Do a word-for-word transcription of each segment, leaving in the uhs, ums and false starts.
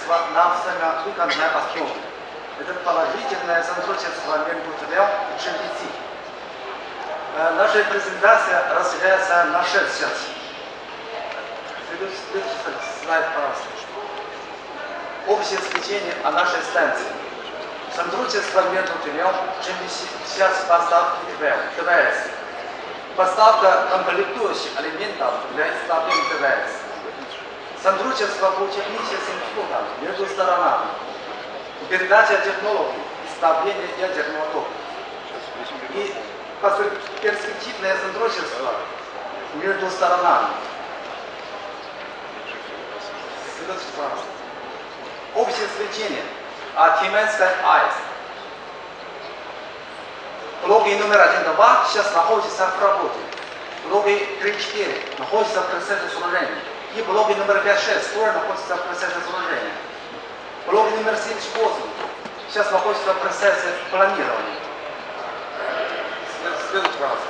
сотрудничество на взаимовыгодной основе. Это положительное сотрудничество между ТВ и джи би ти. Наша презентация разделяется на шесть частей. Следующий слайд, пожалуйста. Общее сведение о нашей станции. Сотрудничество между ТВ и джи би ти, часть поставки тэ вэ эс. Поставка комплектующих элементов для изготовления тэ вэ эс. Сотрудничество по техническим услугам между сторонами. Передача технологий, изготовление ядерного топлива. И перспективное сотрудничество между сторонами. Общее сведение о Тюменской АЭС. Блоки номер один и два сейчас находятся в работе. Блоки три и четыре находятся в процессе сооружения. И блоки номер пять и шесть тоже находятся в процессе сооружения. Блоки номер семь и восемь сейчас находятся в процессе планирования. Следующий, пожалуйста.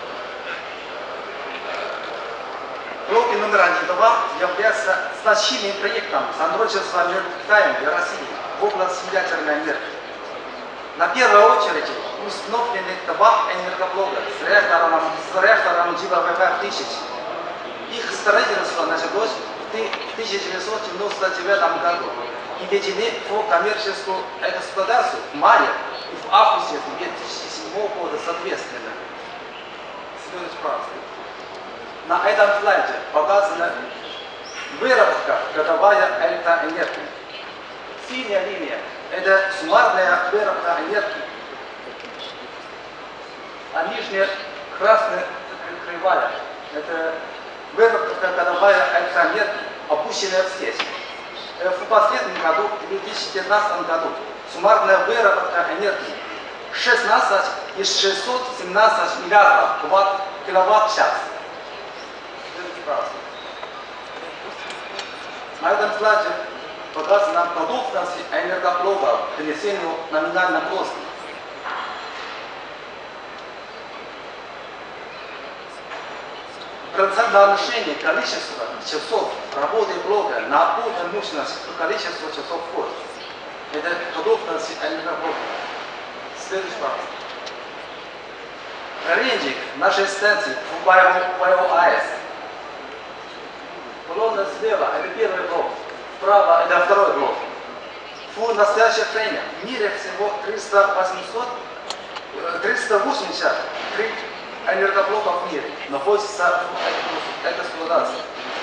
Блоки номер один и два являются значительным проектом сотрудничества между Китаем и Россией в области ядерной энергии. На первую очередь установлены два энергоблока с реактором, с реактором типа вэ вэ эр тысяча. Их строительство началось в тысяча девятьсот девяносто девятом году и введены в коммерческую эксплуатацию в мае и в августе две тысячи седьмого года соответственно. Следующий, пожалуйста. На этом слайде показана выработка годовая электроэнергии. Синяя линия – это суммарная выработка энергии, а нижняя красная кривая – это выработка годовая электроэнергии, опущенная в сеть. В последнем году, в две тысячи пятнадцатом году, суммарная выработка энергии шестнадцать и шестьсот семнадцать миллиардов киловатт-час. На этом слайде показана продуктивность энергоблока к внесению номинальной роста. Процентное отношение количества часов работы блока на полную мощность и количество часов входа. Это продуктивность энергоблока. Следующий вопрос. Рейнджик нашей станции в Байо АЭС. Колонна слева – это первый блок, справа – это второй блок. В настоящее время в мире всего триста восемьдесят три энергоблока в мире находятся в эксплуатации.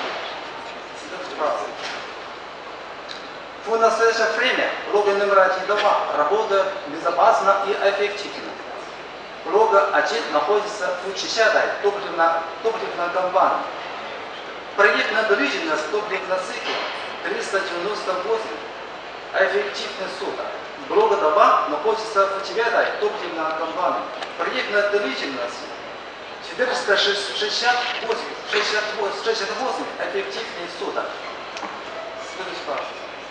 В настоящее время блоки номер один и два работают безопасно и эффективно. Блок один находится в десятой топливной компании. Проектная длительность топливного цикла триста девяносто восемь эффективных суток. Блок два находится в девятой топливной компании. Проектная длительность четыреста шестьдесят восемь эффективных суток. Следующий вопрос.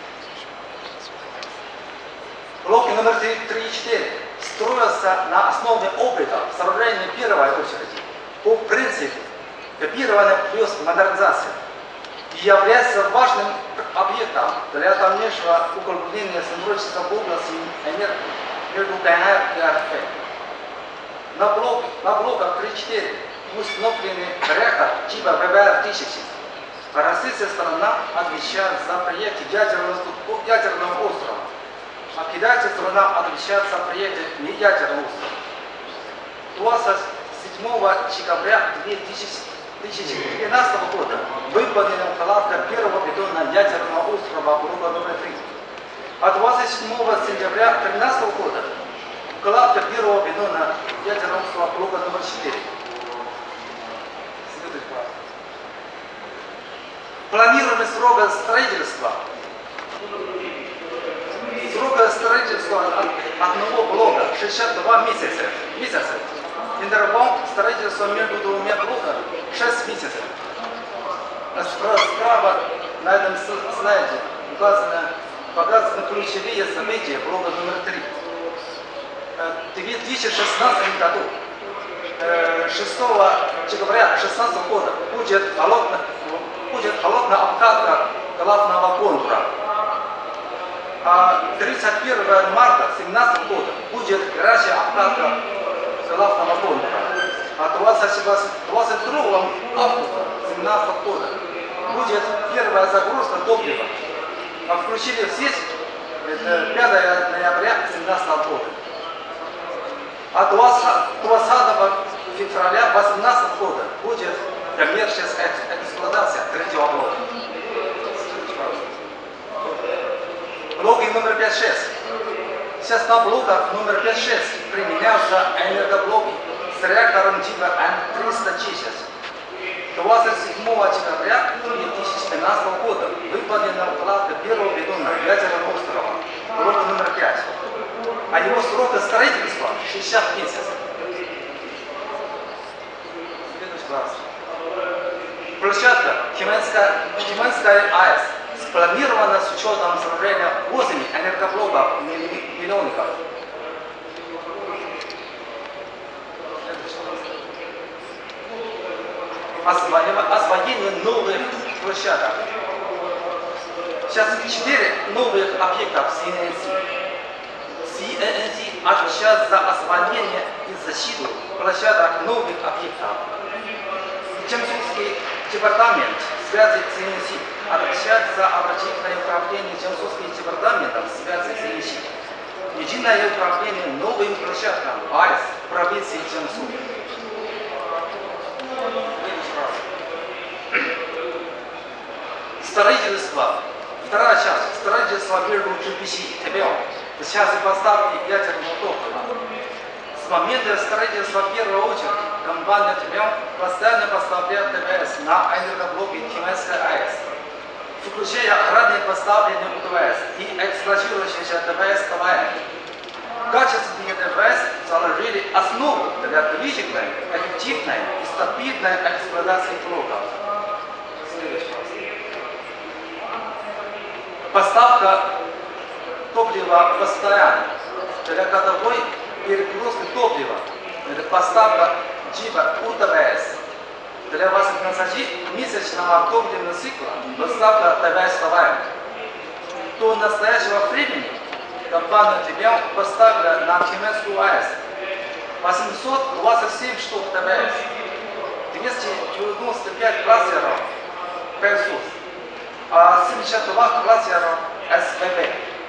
Блоки номер три и четыре строятся на основе опыта сооружения первой очереди по принципу копирование плюс модернизация и является важным объектом для дальнейшего углубления сотрудничества в области энергии между КНР и эр эф. На, блок, на блоках три и четыре установлены реактор типа вэ вэ эр тысяча. Российская сторона отвечает за проект ядерного, ядерного острова, а китайская сторона отвечает за проект неядерного острова. двадцать седьмого декабря две тысячи двенадцатого года выполнена укладка первого бетона ядерного острова блока номер три. А двадцать седьмого сентября две тысячи тринадцатого года укладка первого бетона ядерного острова блока номер четыре. Планируемый срок строительства. Срок строительства одного блока шестьдесят два месяца. месяца. Интервал строительства между двумя блоками шесть месяцев. Справа на этом слайде указаны, показаны ключевые события блока номер три. В две тысячи шестнадцатом году, шестого декабря две тысячи шестнадцатого года, будет холодная, будет холодная обкатка главного контура. А тридцать первого марта две тысячи семнадцатого года будет горячая обкатка главного контура. А двадцать второго августа две тысячи семнадцатого года будет первая загрузка топлива. А включили в сеть это пятого ноября две тысячи семнадцатого года. А двадцатого февраля две тысячи восемнадцатого года будет коммерческая эксплуатация третьего блока. Блоки номер пять шесть. Сейчас на блоках номер пять шесть применяются энергоблоки с реактором типа Н триста десять. двадцать седьмого декабря две тысячи пятнадцатого года выполнена укладка первого бетона ядерного острова, блока номер пять. А его срок строительства шестьдесят месяцев. Следующий раз. Площадка Тюменская, Тюменская АЭС спланирована с учетом сооружения восемь энергоблоков миллионников. Освоение новых площадок. Сейчас четыре новых объектов си эн си. си эн си отвечает за освоение и защиту площадок новых объектов. Чемсунский департамент связи с си эн си отвечает за оперативное управление Чемсунским департаментом связи с си эн си. Единое управление новым площадкам АЭС в провинции Чемсун. Строительство. Вторая часть. Строительство первого джи пи си ТБО. В части поставки ядерного топлива. С момента строительства в первую очередь компания ТБО постоянно поставляет ТВС на энергоблоки Тюменской АЭС, включая ранее поставленные УТВС и эксплуатирующиеся ТВС КВМ. Качественные ТВС заложили основу для длительной, эффективной и стабильной эксплуатации блоков. Поставка топлива постоянно. Для годовой перегрузки топлива. Это поставка типа УТВС. Для восемнадцатимесячного топливного цикла поставка ТВС КВМ. До настоящего времени компания ТБО поставила на Тюменскую АЭС восемьсот двадцать семь штук ТВС, двести девяносто пять классеров ПСУС, а семьдесят два классеров СВБ.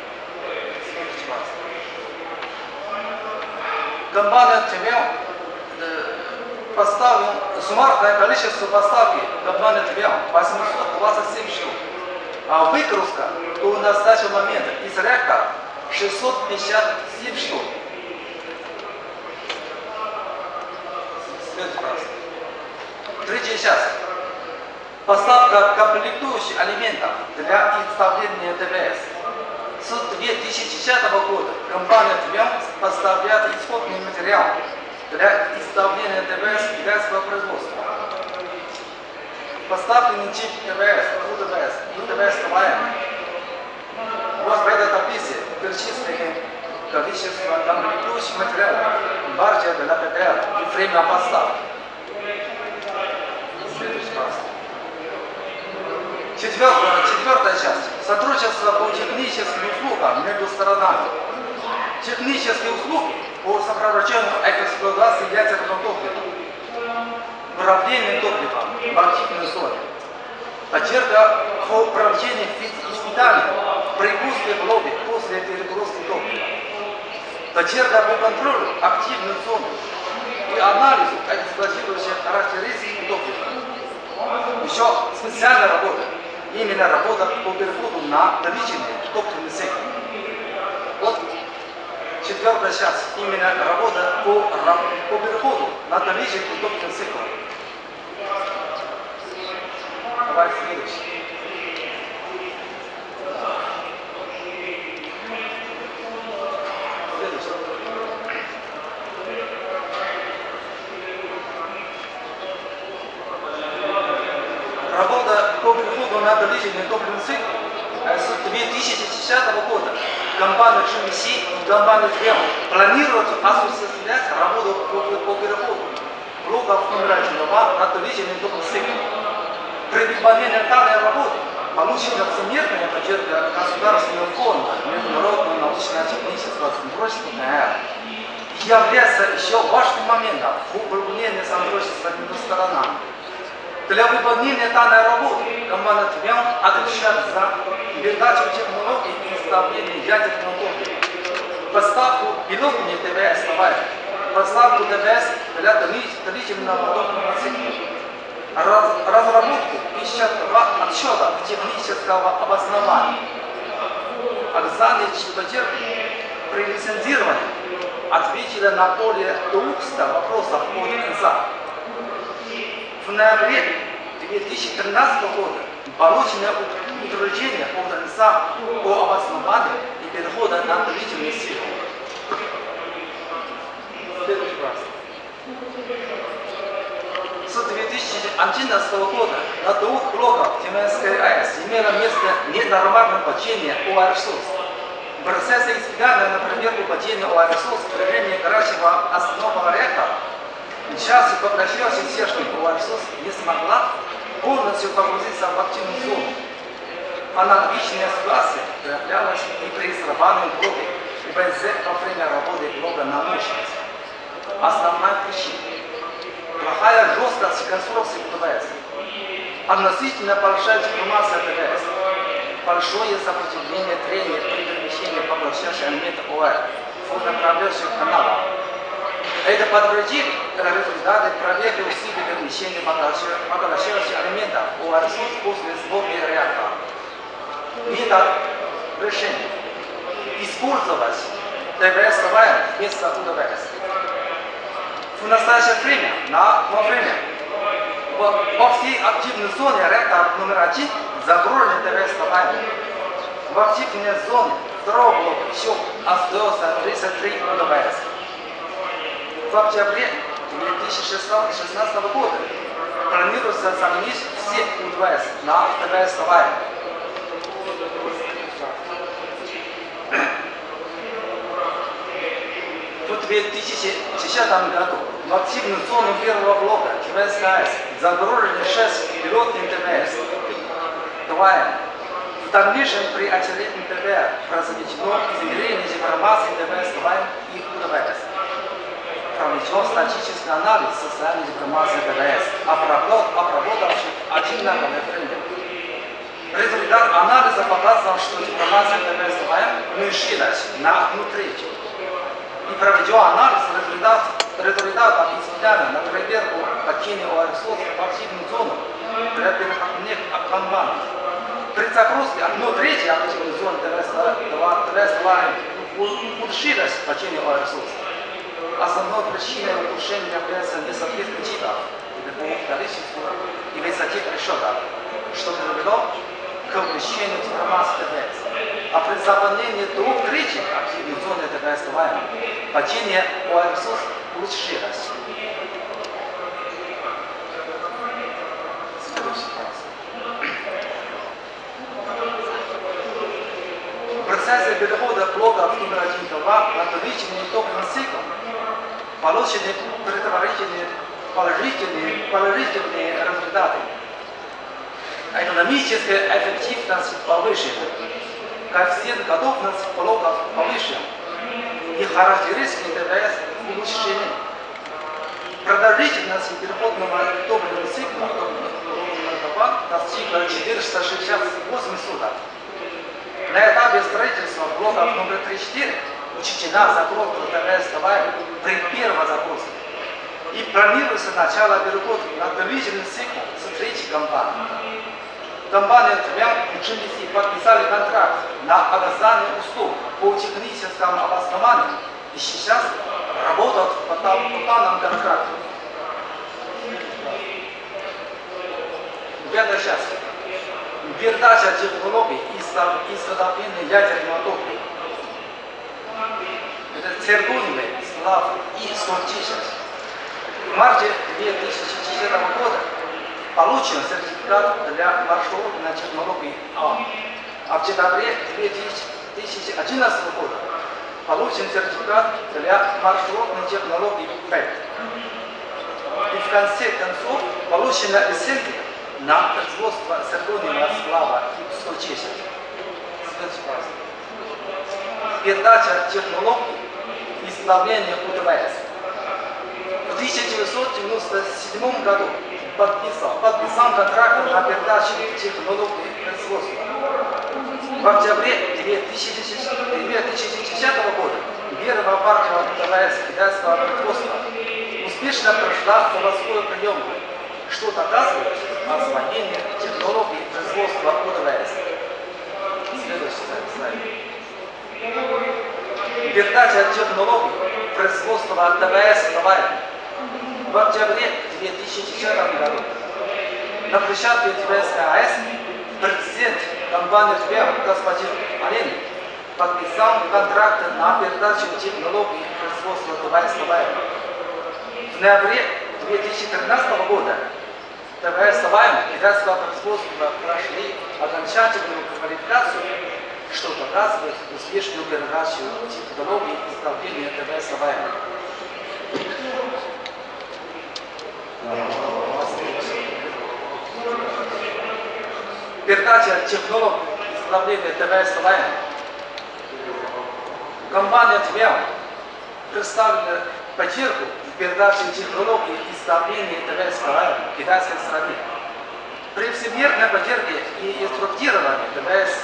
Компания ТБО поставила суммарное количество поставки компания ТБО восемьсот двадцать семь штук, а выгрузка до настоящего момента из реактора шестьсот пятьдесят семь штук. Третья часть. Поставка комплектующих элементов для изготовления ТВС. С две тысячи десятого года компания ТБО поставляет исходный материал для изготовления ТВС китайского производства. Поставленный тип ТВС, УТВС, УТВС КВМ. Вот в этой таблице перечислены количество комплектующих материалов, партия для ПТР и время поставки. Четвертая, четвертая часть. Сотрудничество по техническим услугам между сторонами. Технические услуги по сопровождению эксплуатации ядерного топлива, управление топливом в активной зоне, поддержка по проведению испытаний при пуске блока после перегрузки топлива, поддержка по контролю активной зоны и анализу эксплуатирующих характеристик топлива. Еще специальная работа, именно работа по переходу на длительный топливный цикл. Вот четвертая часть, именно работа по, по переходу на длительный топливный цикл. Давай следующий. Работа по переходу на длительный топливный цикл с две тысячи десятого года компания джи ви си и компания ТБО планируют осуществлять работу по, по переходу блоков номер один на длительный топливный цикл. При выполнении данной работы Получена всемирная поддержка государственного фонда международного научно-технического сотрудничества является еще важным моментом в углублении сотрудничества между сторонами. Для выполнения данной работы команда ТВЭМ отвечает за передачу технологий и installение ядерного топлива, поставку пилотных ТВС товаров, поставку ТВС для длительного топливного цикла, разработку пятьдесят отчетов технического обоснования, оказание поддержки при лицензировании ответили на более двухсот вопросов от НСА. В ноябре две тысячи тринадцатого года получено утверждение от НСА о обосновании и перехода на длительный цикл. С две тысячи одиннадцатого года на двух блоках Тюменской АЭС имело место ненормальное падение ОРСУС. Процессы испытания на проверку падения ОРСУС в режиме горячего основного реактора часть поглощающей стержень ОРСУС не смогла полностью погрузиться в активную зону. Аналогичная ситуация проявлялась и при срабатывании блока УБЗ во время работы блока на мощность. Основная причина – плохая жесткость конструкции ТВС, относительно большая деформация ТВС, большое сопротивление трения при перемещении поглощающего элемента ОР в направляющих каналах. Это подтвердили результаты проверки усилий перемещения поглощающих элементов ОРСУС после сборки реактора. Метод решения – использовать ТВС-товар вместо УДВС. В настоящее время, на, во время, во всей активной зоне реактора номер один загружены ТВС-товар. В активной зоне второго блока еще остается тридцать три УДВС. В октябре две тысячи шестнадцатого года планируется заменить все УДВС на ТВС-товар. В две тысячи десятом году в активную зону первого блока ТВС АЭС загружены шесть пилотных ТВС. В дальнейшем при очередном ТВР произведено измерение деформации ТВС и УДВС. Проведен статический анализ состояния деформации ТВС, обработавших одинаковые тренды. Результат анализа показал, что деформация ТВС уменьшилась на одну треть. И проведен анализ результатов, результатов испытания на проверку падения ОРСУС в активную зону для переходных комбанов. При загрузке одной трети активной зоны ТВС-два улучшилось падение ОРСУС. Основной причиной улучшения является несоответствие типов по количеству и высоте расчета, что привело к увеличению деформации ТВС. А при заполнении двух третей активной зоны ТВС-два падение ОРСУС улучшилось. В процессе перехода блоков номер один-два на длительный топливный цикл получены предварительные положительные, положительные результаты. Экономическая эффективность повышена, коэффициент готовности блоков повышен и характеристики ТВС улучшены. Продолжительность переходного топливного цикла достигла четыреста шестьдесят восемь суток. На этапе строительства блоков номер три-четыре учтена загрузка ТВС-товара при первой загрузке. И планируется начало перехода на длительный цикл с третьей компанией. Компания ТВЭМ и джи би си подписали контракт на оказание услуг по техническому обоснованию и сейчас работают по данному контракту. Пятая часть. Передача технологий и изготовление ядерного топлива. Это циркульный сплав и стойчивость. В марте две тысячи десятого года получен сертификат для маршрутной технологии А. А в декабре две тысячи одиннадцатого года получен сертификат для маршрутной технологии Б. И в конце концов получена лицензия на производство зеркального сплава и устойчивости. Передача технологий и исправление У Д В С. В тысяча девятьсот девяносто седьмом году подписал, подписан контракт на передачу технологий производства. В октябре две тысячи десятого года первая партия У Д В С китайского производства успешно прошла заводскую приемку, что доказывает освоение технологий производства У Д В С. Следующий слайд. Передача технологий производства Д В С товарами. В октябре две тысячи десятого года на площадке Д В С А С президент компании ТВ господин Олень подписал контракт на передачу технологий производства Д В С товарами. В ноябре две тысячи тринадцатого года Д В С товарами китайского производства прошли окончательную квалификацию, что доказывает успешную передачу технологий изготовления Д В С товарами. Передача технологий изготовления Д В С товарами. Компания ТВ представила поддержку в передаче технологий изготовления Д В С товарами в китайской стране. При всемирной поддержке и инструктировании Д В С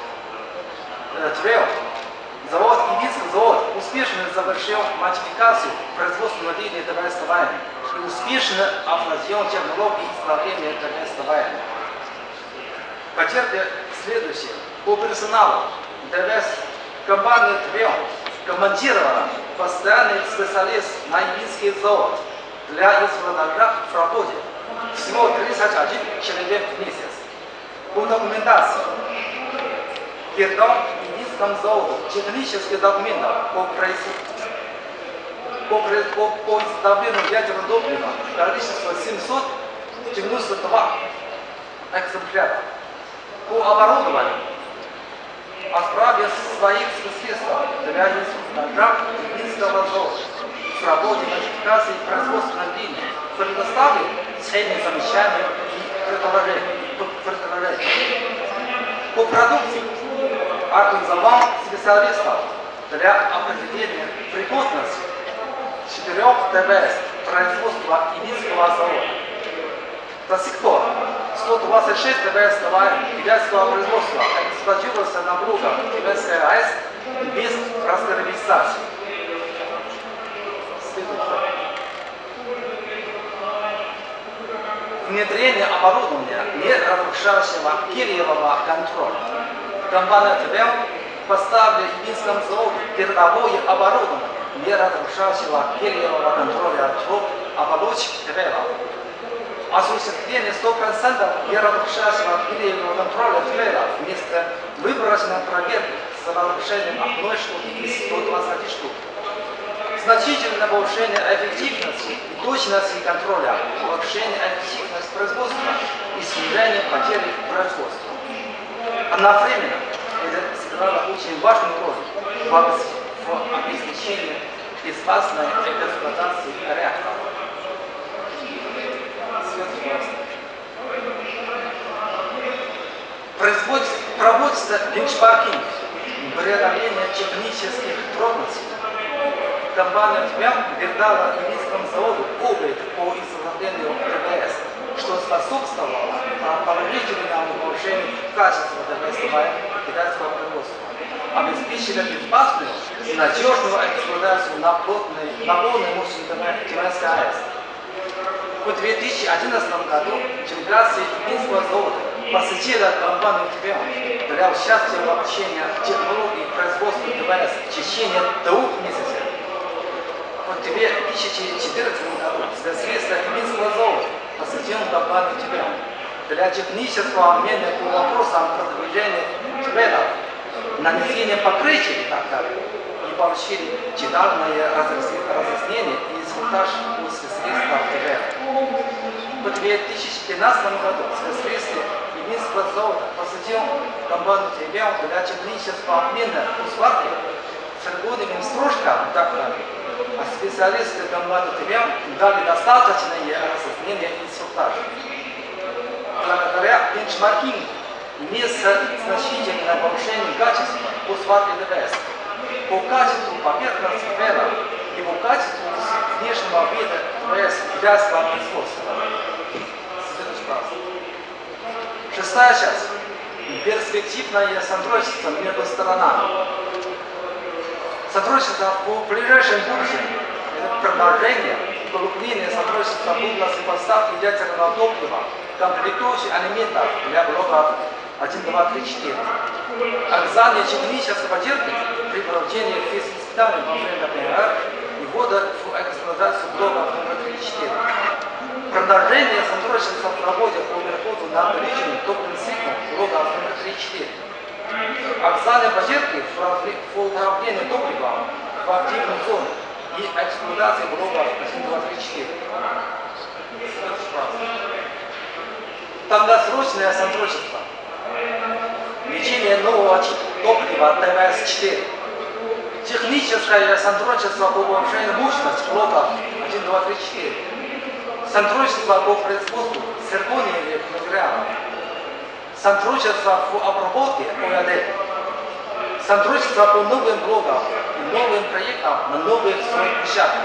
ТВ завод Ивинский завод успешно завершил модификацию производственной линии Д В С товарами и успешно овладел технологией изготовления Д В С товарами. Поддержка следующая. По персоналу Д В С компания ТВ командировала постоянный специалист на Ивинский завод для инструментов в работе. Всего тридцать один человек в месяц. По документации передал Ивинскому заводу технические документы по производству по, по, по изготовлению ядерного топлива количество семьсот девяносто два экземпляров. По оборудованию отправил своих специалистов для инструментов Ивинского завода в работе модификации производственной линии, предоставил ценные замечания и предложения. По продукции организовал специалистов для определения пригодности четырех Д В С производства Ивинского завода. До сих пор сто двадцать шесть Д В С товаров китайского производства эксплуатируются на блоках Д В С А С без раскарбонизации. Внедрение оборудования не разрушающего гелиевого контроля. Компания ТВ поставила Ивинскому заводу передовое оборудование не разрушающего гелиевого контроля труб оболочек ТВ. Осуществление сто процентов не разрушающего гелиевого контроля ТВ вместо выборочной проверки с разрушением одной штуки из ста двадцати штук. Значительное повышение эффективности и точности контроля, повышение эффективности производства и снижение потери производства. Одновременно это сыграло очень важную роль в обеспечении безопасной эксплуатации реактора. Проводится бенчмаркинг, преодоление технических трудностей. Компания ТВ передала Ивинскому заводу опыт по изготовлению Д В С, что способствовало положительному повышению качества Д В С китайского производства, обеспечило безопасную и надежную эксплуатацию на полной мощности Д В С А С. В две тысячи одиннадцатом году делегация Ивинского завода посетила компанию ТВ для участия в обучении технологий производства Д В С в течение двух месяцев. В две тысячи четырнадцатом году специалисты Ивинского завода посетил компанию ТВ для технического обмена по вопросам продвижения ТВ, нанесения покрытия и так далее, и получили детальное разъяснение и инструктаж у специалистов ТВ. В две тысячи пятнадцатом году специалисты Ивинского завода посетил компанию ТВ для технического обмена услугами с регулярными стружками и так далее. А специалисты команды ТВ дали достаточное разъяснение и инструктаж. бенчмаркинг имеет значительное повышение качества по сварке ДВС, по качеству поверхностных вела и по качеству внешнего вида ДВС для производства. Шестая часть. Перспективное сотрудничество между сторонами. Сотрудничество в ближайшем будущем – это продолжение и углубление сотрудничества в области поставки ядерного топлива, комплектующих элементов для блоков один, два, три, четыре. Оказание технической поддержки при проведении физиспытаний во время ПР и ввода в эксплуатацию блоков номер три и четыре. Продолжение сотрудничества в работе по переходу на увеличение топливных циклов блоков номер три и четыре. Оказание поддержки в управлении топливом в активной зоне и эксплуатации блоков один, два, три, четыре. Долгосрочное сотрудничество. Лечение нового типа топлива Т В С четыре. Техническое сотрудничество по повышению мощности блоков один, два, три, четыре. Сотрудничество по производству циркониевых материалов. Сотрудничество в обработке О Я Д. Сотрудничество по новым блокам и новым проектам на новых площадках.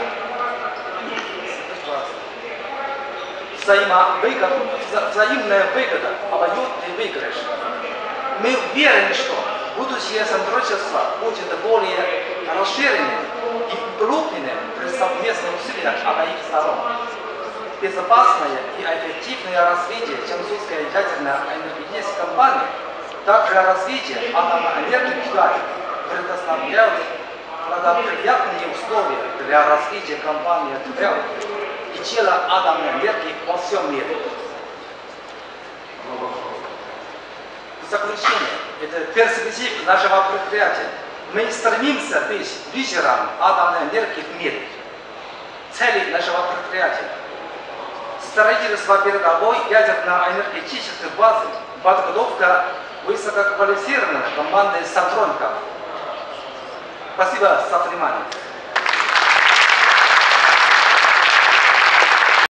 Взаимовыгода, взаимная выгода, обоюдный выигрыш. Мы уверены, что будущее сотрудничество будет более расширенным и углубленным при совместных усилиях обеих сторон. Безопасное и эффективное развитие Чангсунской ядерной энергетической компании, также развитие атомной энергии в Китае предоставляют благоприятные условия для развития компании ТВЭЛ и дела атомной энергии во всем мире. В заключение, это перспектива нашего предприятия. Мы стремимся быть лидером атомной энергии в мире. Цели нашего предприятия. Строительство передовой ядерно-энергетической базы, подготовка высококвалифицированных команды сотрудников. Спасибо за внимание.